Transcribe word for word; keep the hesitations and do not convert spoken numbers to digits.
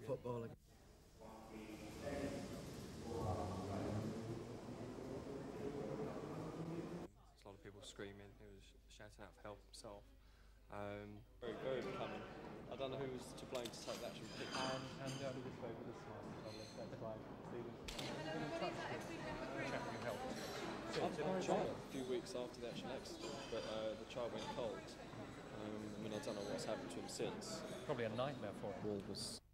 football. There's a lot of people screaming. He was shouting out for help himself. Um, very, very becoming. I don't know who was to blame to take the actual picture. And, and the other this way with this one. That's fine. Check your health. I've tried a few weeks after the actual accident, but uh, the child went cold. Um, I mean, I don't know what's happened to him since. Probably a nightmare for him. Wall was